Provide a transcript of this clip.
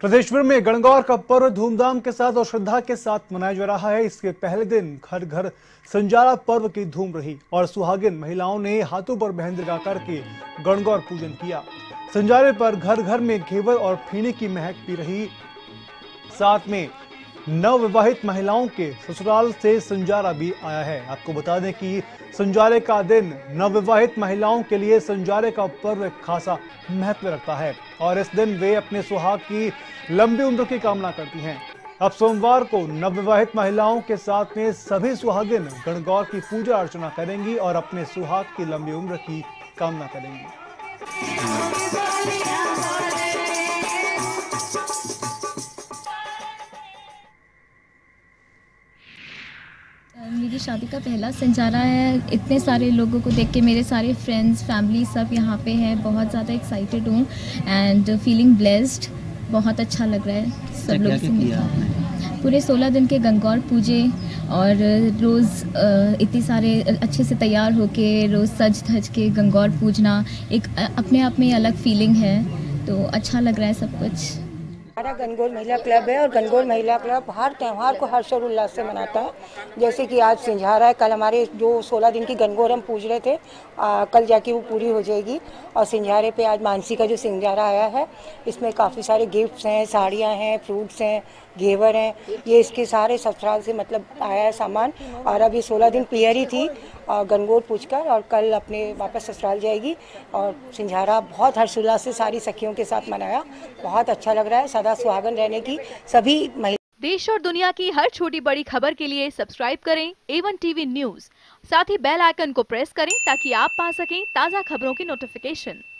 प्रदेशभर में गणगौर का पर्व धूमधाम के साथ और श्रद्धा के साथ मनाया जा रहा है। इसके पहले दिन घर घर संजारा पर्व की धूम रही और सुहागिन महिलाओं ने हाथों पर मेहंदी लगाकर के गणगौर पूजन किया। संजारे पर घर घर में घेवर और फीने की महक भी रही। साथ में नवविवाहित महिलाओं के ससुराल से संजारा भी आया है। आपको बता दें कि संजारे का दिन नवविवाहित महिलाओं के लिए संजारे का पर्व खासा महत्व रखता है और इस दिन वे अपने सुहाग की लंबी उम्र की कामना करती हैं। अब सोमवार को नवविवाहित महिलाओं के साथ में सभी सुहागिन गणगौर की पूजा अर्चना करेंगी और अपने सुहाग की लंबी उम्र की कामना करेंगी। मेरी शादी का पहला संजारा है। इतने सारे लोगों को देख के मेरे सारे फ्रेंड्स फैमिली सब यहाँ पे हैं। बहुत ज़्यादा एक्साइटेड हूँ एंड फीलिंग ब्लेस्ड। बहुत अच्छा लग रहा है सब लोगों से मिलकर। पूरे 16 दिन के गणगौर पूजे और रोज़ इतनी सारे अच्छे से तैयार होके रोज़ सज धज के गणगौर पूजना एक अपने आप में अलग फीलिंग है। तो अच्छा लग रहा है सब कुछ। हमारा गणगौर महिला क्लब है और गणगौर महिला क्लब हर त्यौहार को हर्ष और उल्लास से मनाता है। जैसे कि आज सिंझारा है, कल हमारे जो 16 दिन की गणगौर हम पूज रहे थे, कल जाके वो पूरी हो जाएगी। और सिंझारे पे आज मानसी का जो सिंझारा आया है, इसमें काफ़ी सारे गिफ्ट्स हैं, साड़ियाँ हैं, फ्रूट्स हैं, घेवर हैं। ये इसके सारे ससुराल से मतलब आया है सामान। और अब ये 16 दिन पियरी थी गणगौर पूजकर और कल अपने वापस ससुराल जाएगी। और सिंझारा बहुत हर्षोल्लास से सारी सखियों के साथ मनाया। बहुत अच्छा लग रहा है। सदा सुहागन रहने की सभी महिला। देश और दुनिया की हर छोटी बड़ी खबर के लिए सब्सक्राइब करें A1 TV न्यूज़। साथ ही बेल आइकन को प्रेस करें ताकि आप पा सकें ताज़ा खबरों की नोटिफिकेशन।